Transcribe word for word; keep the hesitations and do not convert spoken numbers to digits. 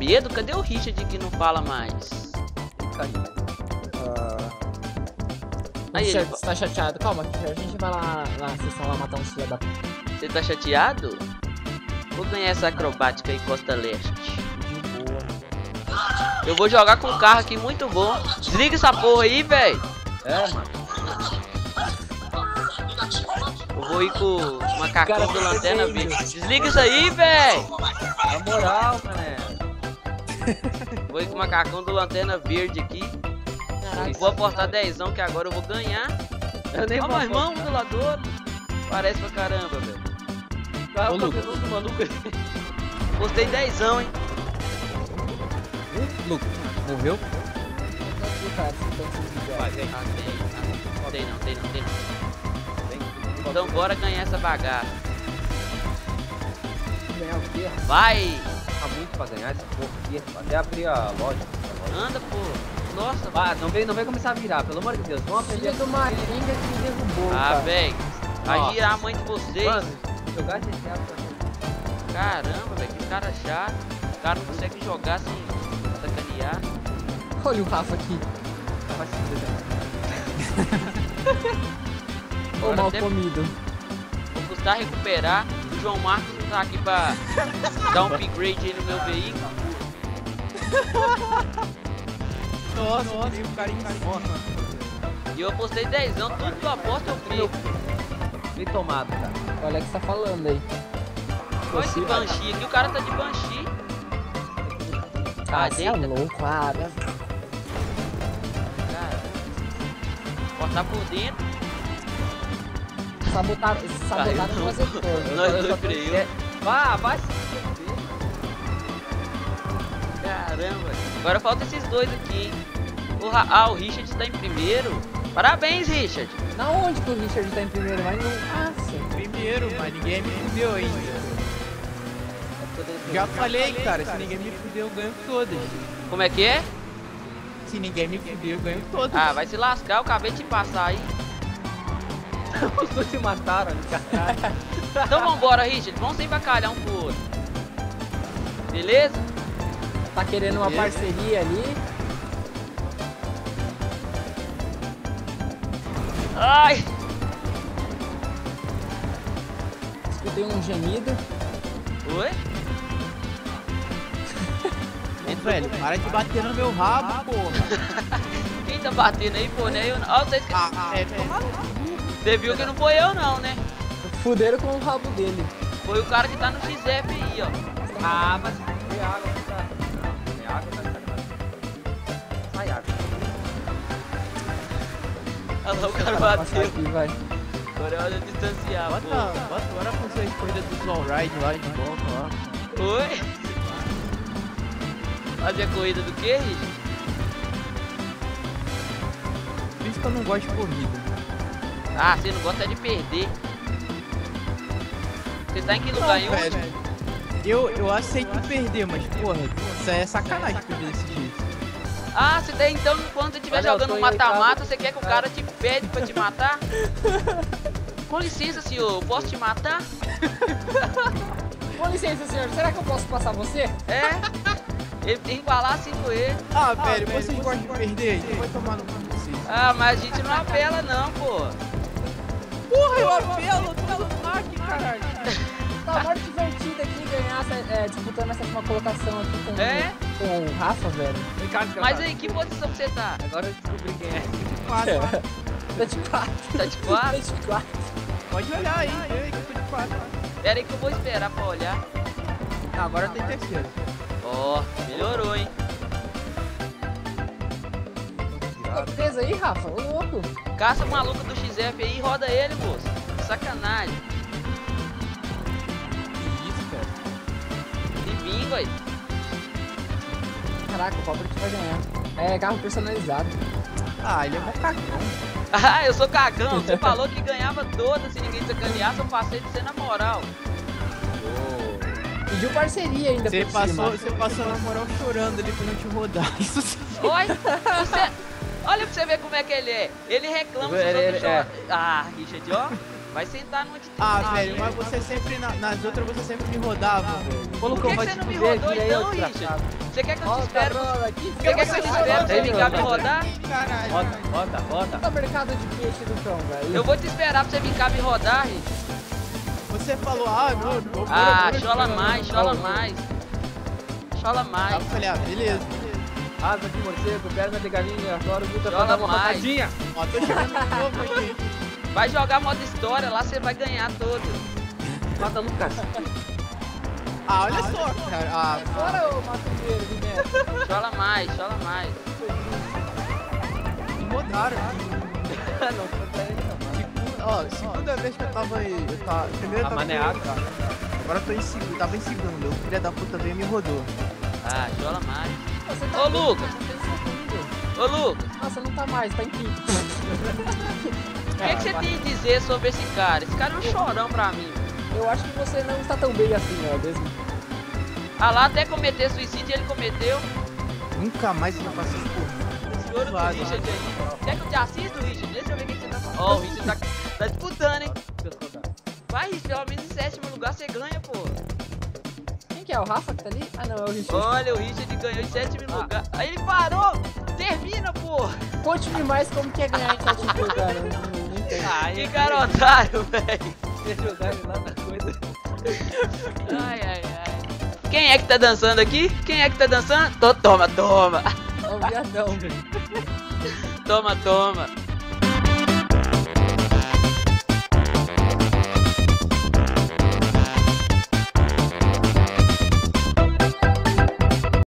medo? Cadê o Richard que não fala mais? Uh... Aí Richard, ele... você tá chateado? Calma, a gente vai lá na sessão lá matar uns filha da... Você tá chateado? Vou ganhar essa acrobática aí, Costa Leste. De boa. Eu vou jogar com um carro aqui muito bom. Desliga essa porra aí, velho. É, mano. Eu vou ir com o macacão Cara, do tá Lanterna feio. Verde. Desliga isso aí, velho. Na moral, mané. Vou ir com o macacão do Lanterna Verde aqui. Caraca, Vou apostar dezão que agora eu vou ganhar. Eu nem Ó, vou meu irmão apostar. do lado. Parece pra caramba, velho. Tá, Ô, o Lucas. cabeludo maluco. Postei dezão, hein. Lucas, morreu? cara, você tá sem vídeo. Vai, vem. Ah, tem, ah, tem não, tem não, tem não. Vem. Então bora ganhar essa bagaça. Ganhar o quê? Vai! Tá muito pra ganhar essa porra aqui. Até abrir a loja. Anda, pô. Nossa, Ah, não vem, não vem começar a virar, pelo amor de Deus. Vamos aprender Filha do Maringa que me derrubou, Ah, cara. velho. Vai Ó. girar a mãe de vocês. Mano, jogar G T A pra Caramba, velho. Que cara chato. O cara não consegue jogar sem sacanear. Olha o Rafa aqui. vai se fuder. Ô, Agora mal até- comido. Vou custar recuperar. O João Marcos não tá aqui pra dar um upgrade aí no meu veículo. Nossa, nossa, tem um carinho nossa. E eu apostei dezão. Tudo que eu aposto eu Meu, fico. bem tomado, cara. Olha o que você tá falando aí. Olha esse Banshee aqui. O cara tá de Banshee. Ah, Ah, você é deita. louco, ah, né? Cara. Cortar por dentro. Sabotaram, sabotaram Caiu, o não. executor. Nós Eu dois só tô- freio. É, Vá, vai se fuder. Caramba. Agora falta esses dois aqui, hein? O Ra- ah, o Richard tá em primeiro. Parabéns, Richard. Na onde que o Richard tá em primeiro? Mas não passa. Primeiro, mas ninguém me fudeu ainda. Já falei, cara, se ninguém me fudeu, eu ganho todas. Como é que é? Se ninguém me fudeu, eu ganho todas. Ah, vai se lascar. Eu acabei de passar aí. Os dois se mataram ali, cara. Então vambora, Richard. Vamos sem bacalhar um pro outro. Beleza? Tá querendo uma Beleza. parceria ali. Ai! Escutei um gemido. Oi? Ô, velho, para de bater no meu rabo, porra. Quem tá batendo aí, pô? Né? Eu... Ó, vocês... Ah, é, toma no cu. Você viu que não foi eu não, né? Fuderam com o rabo dele. Foi o cara que tá no X F aí, ó. Ah, mas tem água, não tá? Tem água, tá? Sai água. Olha lá, o cara Passar bateu. aqui, vai. Agora é hora de distanciar, Bota, pô. bota, bora fazer as coisas dos all-ride lá de volta, ó. Oi? Fazer a corrida do que, Richard? Por isso que eu não gosto de corrida. Ah, você não gosta de perder. Você tá em que lugar? Em Não, último? velho. Eu, eu aceito perder, mas porra, isso é sacanagem perder desse jeito. Ah, você daí então, quando você estiver Olha, eu jogando tô um em mata-mata, oitavo. você quer que o cara te pede pra te matar? Com licença, senhor, posso te matar? Com licença, senhor. Será que eu posso passar você? É? Ele tem que falar assim com ele. Ah, velho, vocês gostam de perder? Então vai tomar no cu de vocês. Ah, mas a gente não apela não, pô. Porra, eu apelo, tô no hack, caralho. Tá mais divertido aqui ganhar, essa- é, disputando essa última colocação aqui com, É? com o Rafa, velho. Vem cá, desgraçado. Mas aí, que posição que você tá? Agora eu descobri quem é. Quatro. Tá de quatro. Tá de quatro? Tá de quatro. Pode olhar aí, vê aí que eu tô de quatro. Pera aí que eu vou esperar pra olhar. Ah, agora tem terceiro. Ó, melhorou, hein? Tá preso aí, Rafa? Ô, louco. Caça o maluco do X F aí e roda ele, moço. Sacanagem. Que isso, cara. E bingo aí. Caraca, o pobre que vai ganhar. É carro personalizado. Ah, ele é mó cagão. Ah, eu sou cagão. Você falou que ganhava todas se ninguém sacaneasse. Eu passei de ser na moral. Pediu parceria ainda Você por passou, cima. você passou na moral chorando ali pra não te rodar. Isso sim. Oi? Você... Olha pra você ver como é que ele é. Ele reclama se os Ele- outros ele- é. choram. Ah, Richard, ó. Vai sentar no onde Ah, tá, velho, hein? mas você sempre, na- nas outras você sempre me rodava, velho. Por Colocou que, que vai você te não me fuder rodou aqui, aí, então, ô Richard? desgraçado. Você quer que eu te Ó, espere? cabrona, aqui. Você quer que eu te espere pra você vir cá me rodar? Caralho. Bota, bota, bota. Tá mercado de peixe do cão, velho. Eu vou te esperar pra você vir cá me rodar, Richard. Você falou, ah, não, não. Ah, bora, chola bora, mais, bora, chola bora. mais. Chola Aí mais. eu falei, ah, beleza. Asa de morcego, perna de galinha, agora o Guta Joga vai dar uma mais. facadinha. Ó, tô chegando de novo aqui. Vai jogar modo história, lá você vai ganhar todo. Mata Lucas. Ah, olha só, cara. Ah, Bora, ô macumbeiro de merda. Chola mais, chola mais. me mudaram. Não, não é ele não. Segunda- Ó, segunda vez que eu tava aí. Eu tava, primeiro eu A tava mané em- água. Agora eu tô em segundo, eu tava em segundo. O filho da puta veio e me rodou. Ah, chola mais. Você tá Ô, bem, Lucas. você tem segundo. Ô, Lucas, Nossa, não tá mais, tá em quinto. o que, que você tem a dizer sobre esse cara? Esse cara é um chorão pra mim. Eu acho que você não está tão bem assim, ó, mesmo. Ah lá, até cometer suicídio ele cometeu. Nunca mais eu faço isso por Choro do Suave. Richard aí. Quer que eu te assista, Richard? Deixa eu ver o que que você tá falando. Ó, o Richard tá, tá disputando, hein? Vai, Richard, pelo menos em sétimo lugar você ganha, pô. Quem que é? O Rafa que tá ali? Ah, não, é o Richard. Olha, o Richard ganhou em sétimo lugar. Aí ele parou! Termina, pô! Conte-me mais como que é ganhar em sétimo lugar. Eu não, não entendo. Ah, Que cara otário, velho. ia jogar ele lá na coisa. Ai, ai, ai. Quem é que tá dançando aqui? Quem é que tá dançando? Tô, toma, toma. É um viadão. Toma, toma.